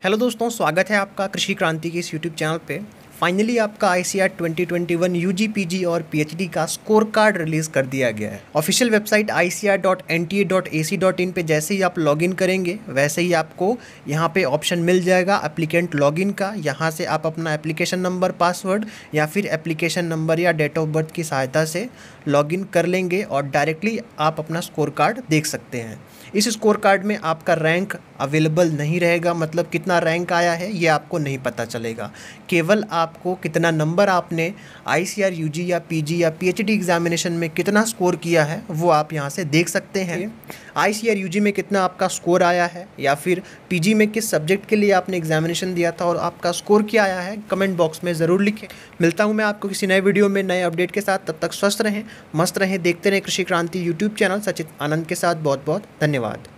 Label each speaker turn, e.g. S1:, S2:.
S1: Hello दोस्तों, स्वागत है आपका कृषि क्रांति के इस यूट्यूब चैनल पे। फाइनली आपका आईसीआर 2021 यूजी पीजी और पीएचडी का स्कोर कार्ड रिलीज़ कर दिया गया है। ऑफिशियल वेबसाइट icr.nta.ac.in पे जैसे ही आप लॉगिन करेंगे वैसे ही आपको यहाँ पे ऑप्शन मिल जाएगा एप्लीकेंट लॉगिन का। यहाँ से आप अपना एप्लीकेशन नंबर, पासवर्ड या फिर एप्लीकेशन नंबर या डेट ऑफ बर्थ की सहायता से लॉगिन कर लेंगे और डायरेक्टली आप अपना स्कोर कार्ड देख सकते हैं। इस स्कोर कार्ड में आपका रैंक अवेलेबल नहीं रहेगा, मतलब कितना रैंक आया है ये आपको नहीं पता चलेगा। केवल आपको कितना नंबर आपने आईसीआर यूजी या पीजी या पीएचडी एग्जामिनेशन में कितना स्कोर किया है वो आप यहाँ से देख सकते हैं। आईसीआर यूजी में कितना आपका स्कोर आया है या फिर पीजी में किस सब्जेक्ट के लिए आपने एग्जामिनेशन दिया था और आपका स्कोर क्या आया है, कमेंट बॉक्स में ज़रूर लिखें। मिलता हूँ मैं आपको किसी नए वीडियो में नए अपडेट के साथ। तब तक स्वस्थ रहें, मस्त रहें, देखते रहें कृषि क्रांति यूट्यूब चैनल। सचित आनंद के साथ बहुत बहुत धन्यवाद।